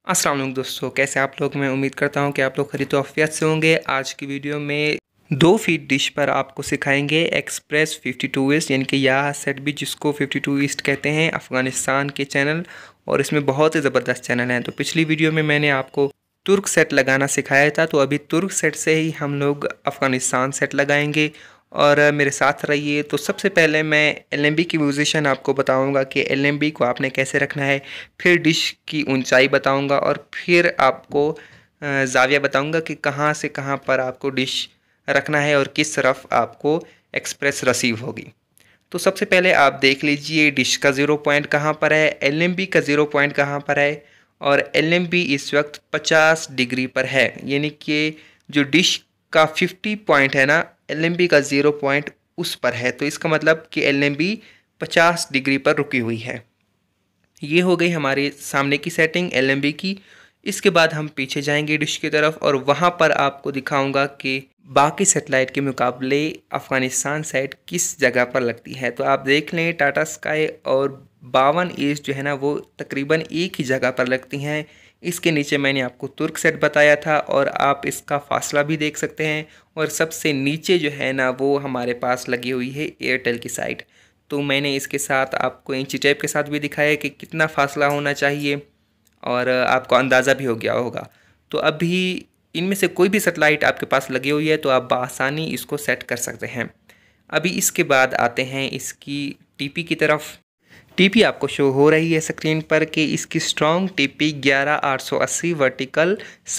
अस्सलाम वालेकुम दोस्तों, कैसे आप लोग। मैं उम्मीद करता हूं कि आप लोग खैरियत आफियत से होंगे। आज की वीडियो में 2 फीट डिश पर आपको सिखाएंगे एक्सप्रेस 52 ईस्ट, यानी कि यह सेट भी जिसको 52 ईस्ट कहते हैं, अफ़गानिस्तान के चैनल। और इसमें बहुत ही ज़बरदस्त चैनल हैं। तो पिछली वीडियो में मैंने आपको तुर्क सेट लगाना सिखाया था, तो अभी तुर्क सेट से ही हम लोग अफ़गानिस्तान सेट लगाएंगे और मेरे साथ रहिए। तो सबसे पहले मैं एलएमबी की पोजीशन आपको बताऊंगा कि एलएमबी को आपने कैसे रखना है, फिर डिश की ऊंचाई बताऊंगा और फिर आपको ज़ाविया बताऊंगा कि कहाँ से कहाँ पर आपको डिश रखना है और किस तरफ आपको एक्सप्रेस रिसीव होगी। तो सबसे पहले आप देख लीजिए डिश का 0 पॉइंट कहाँ पर है, एलएमबी का 0 पॉइंट कहाँ पर है। और एलएमबी इस वक्त 50 डिग्री पर है, यानी कि जो डिश का 50 पॉइंट है ना, एलएमबी का 0 पॉइंट उस पर है। तो इसका मतलब कि एलएमबी 50 डिग्री पर रुकी हुई है। ये हो गई हमारे सामने की सेटिंग एलएमबी की। इसके बाद हम पीछे जाएंगे डिश की तरफ और वहाँ पर आपको दिखाऊंगा कि बाकी सेटेलाइट के मुकाबले अफ़गानिस्तान साइट किस जगह पर लगती है। तो आप देख लें टाटा स्काई और 52 ईस्ट जो है ना, वो तकरीबन एक ही जगह पर लगती हैं। इसके नीचे मैंने आपको तुर्क सेट बताया था और आप इसका फासला भी देख सकते हैं। और सबसे नीचे जो है ना, वो हमारे पास लगी हुई है एयरटेल की साइट। तो मैंने इसके साथ आपको इंची टेप के साथ भी दिखाया कि कितना फासला होना चाहिए और आपको अंदाज़ा भी हो गया होगा। तो अभी इनमें से कोई भी सेटेलाइट आपके पास लगी हुई है तो आप बआसानी इसको सेट कर सकते हैं। अभी इसके बाद आते हैं इसकी टीपी की तरफ। टीपी आपको शो हो रही है स्क्रीन पर कि इसकी स्ट्रॉन्ग टीपी 11880 वर्टिकल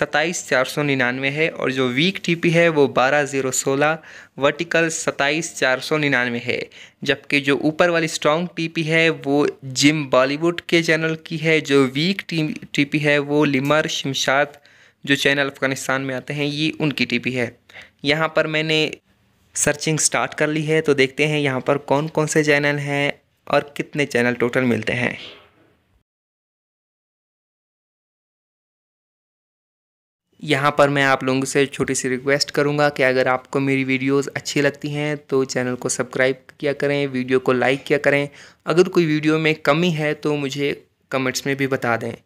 27499 है और जो वीक टीपी है वो 12016 वर्टिकल 27499 है। जबकि जो ऊपर वाली स्ट्रॉन्ग टीपी है वो जिम बॉलीवुड के चैनल की है। जो वीक टीपी है वो लिमर शमशाद जो चैनल अफ़गानिस्तान में आते हैं, ये उनकी टीपी है। यहाँ पर मैंने सर्चिंग स्टार्ट कर ली है, तो देखते हैं यहाँ पर कौन कौन से चैनल हैं और कितने चैनल टोटल मिलते हैं। यहाँ पर मैं आप लोगों से छोटी सी रिक्वेस्ट करूँगा कि अगर आपको मेरी वीडियोस अच्छी लगती हैं तो चैनल को सब्सक्राइब किया करें, वीडियो को लाइक किया करें। अगर कोई वीडियो में कमी है तो मुझे कमेंट्स में भी बता दें।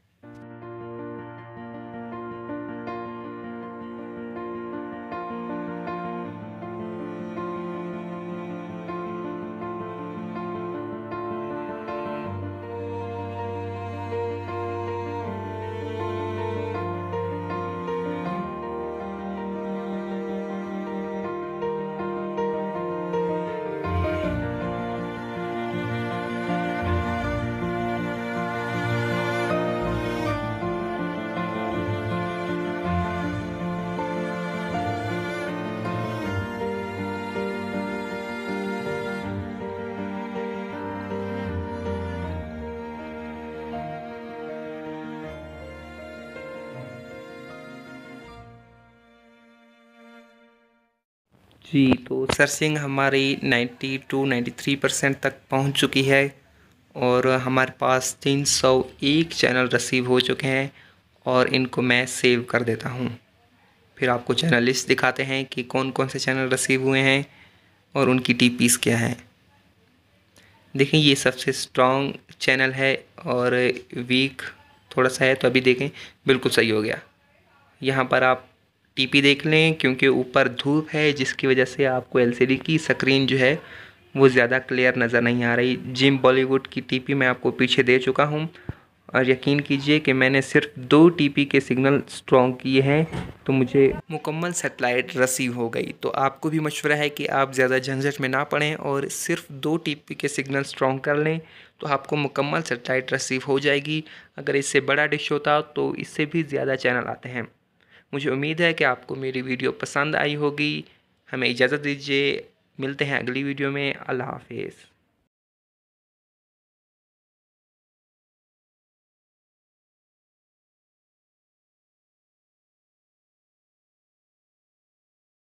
जी, तो सर्चिंग हमारी 90 to 93% तक पहुंच चुकी है और हमारे पास 301 चैनल रिसीव हो चुके हैं और इनको मैं सेव कर देता हूं। फिर आपको चैनल लिस्ट दिखाते हैं कि कौन कौन से चैनल रिसीव हुए हैं और उनकी टीपीस क्या हैं। देखें, ये सबसे स्ट्रॉन्ग चैनल है और वीक थोड़ा सा है, तो अभी देखें बिल्कुल सही हो गया। यहाँ पर आप टीपी देख लें, क्योंकि ऊपर धूप है जिसकी वजह से आपको एलसीडी की स्क्रीन जो है वो ज़्यादा क्लियर नज़र नहीं आ रही। जिम बॉलीवुड की टीपी मैं आपको पीछे दे चुका हूँ और यकीन कीजिए कि मैंने सिर्फ 2 टीपी के सिग्नल स्ट्रॉन्ग किए हैं तो मुझे मुकम्मल सेटेलाइट रिसीव हो गई। तो आपको भी मशवरा है कि आप ज़्यादा झंझट में ना पड़ें और सिर्फ 2 टीपी के सिग्नल स्ट्रॉन्ग कर लें तो आपको मुकम्मल सेटेलाइट रिसीव हो जाएगी। अगर इससे बड़ा डिश होता तो इससे भी ज़्यादा चैनल आते हैं। मुझे उम्मीद है कि आपको मेरी वीडियो पसंद आई होगी। हमें इजाज़त दीजिए, मिलते हैं अगली वीडियो में। अल्लाह हाफिज़।